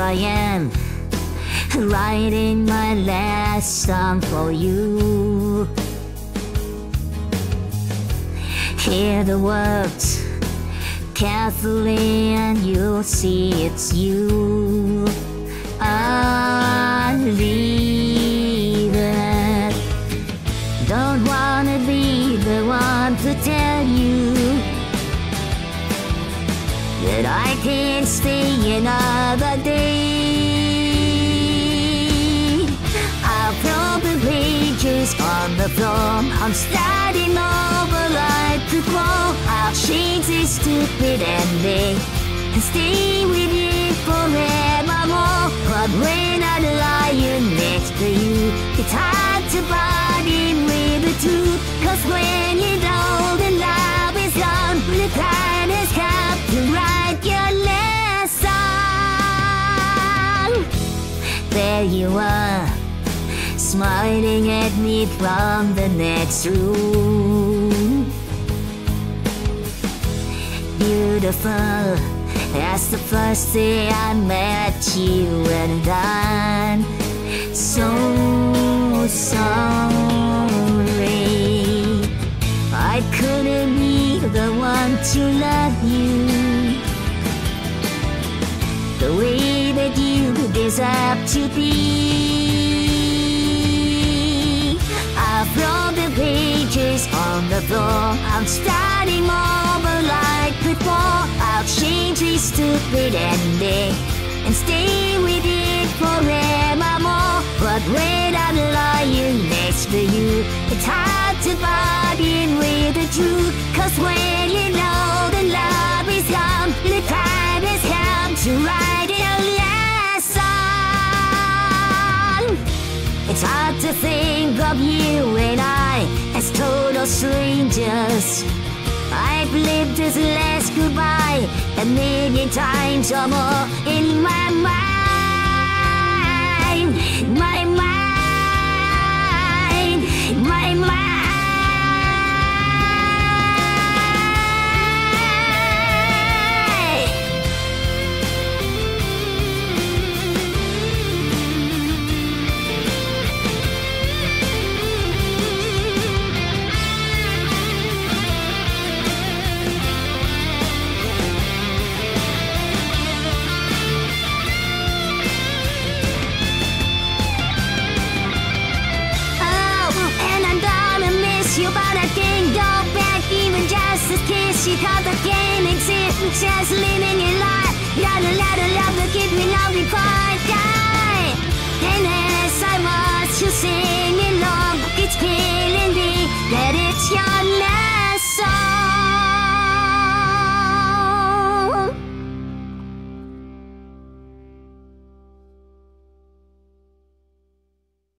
I am, writing my last song for you. Hear the words carefully and you'll see it's you. I'll leave it. Don't wanna be the one to tell you that I can't stay another day. I'll throw the pages on the floor. I'm starting over like before. I'll change this stupid ending and stay with you forevermore. But when I'm lying next to you, it's hard to bargain with the truth. 'Cause when you know the love is gone, the time has come to write your last song. There you are, smiling at me from the next room. Beautiful as the first day I met you, and I'm so sorry I couldn't be the one to love you the way that you deserve to be. I've thrown the pages on the floor. I'm starting over like before. I'll change this stupid ending and stay with it forevermore. But when I'm lying next to you, it's hard to bargain with the truth. 'Cause when you know the love is gone, the time has come to write your last song. It's hard to think of you and I as total strangers. I've lived this last goodbye a million times or more in my mind, my mind, my mind. You, but I can't go back. Even just a kiss, you thought that can't exist. Just living your life. Gotta let a love to keep me long before I die. And as I watch you sing along, it's killing me that it's your